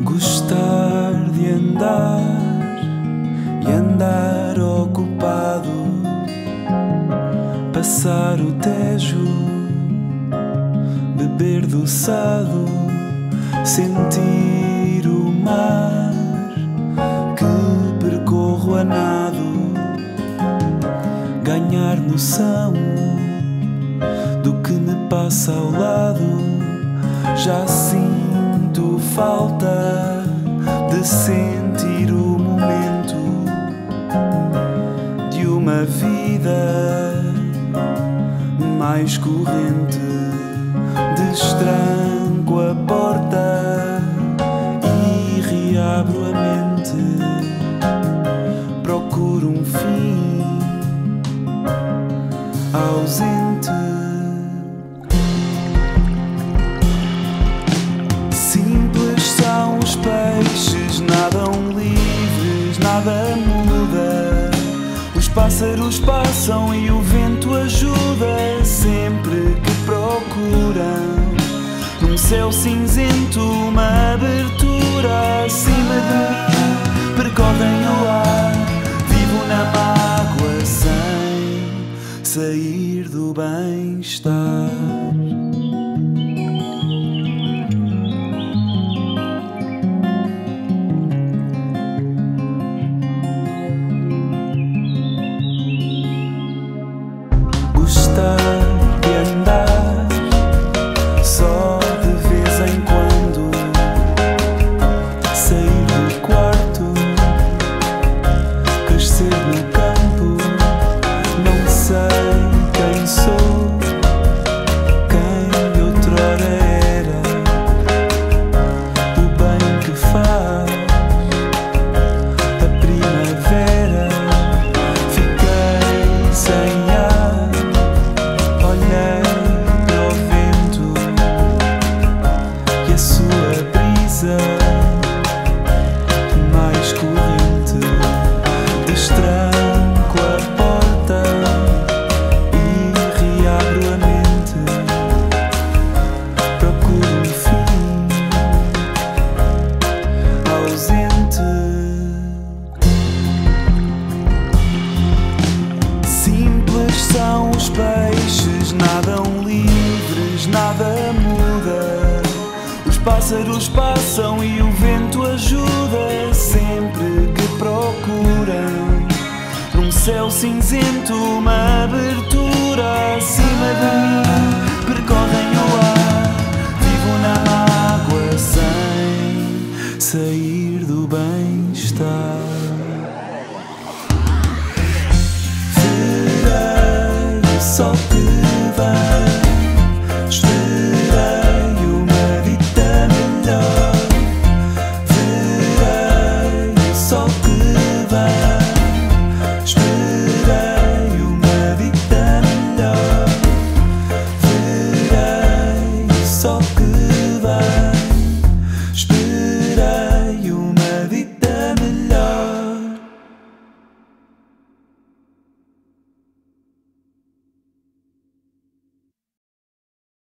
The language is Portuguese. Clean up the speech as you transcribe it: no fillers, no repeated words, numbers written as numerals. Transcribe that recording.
Gostar de andar e andar ocupado, passar o Tejo, beber do Sado, sentir o mar que percorro a nado, ganhar noção do que me passa ao lado. Já sinto falta de sentir o momento de uma vida mais corrente. Destranco a porta e reabro a mente. Procuro um fim ausente. Simples são os peixes, nadam livres, nada muda. Os pássaros passam e o vento ajuda sempre que procuram. Num céu cinzento, uma abertura acima de mim. Percorrem o ar, vivo na mágoa sem sair do bem-estar. Gostar de andar só de vez em quando, sair do quarto, crescer no campo. Não sei quem sou, quem outrora era, o bem que faz a primavera. Fiquei sem ar, olhei para o vento e a sua brisa mais corrente. Destranco a porta e reabro a mente. Procuro um fim ausente. Simples são os peixes, nadam livres, nada muda. Os pássaros passam e o vento ajuda sempre que procuram. Num céu cinzento, uma abertura acima de mim.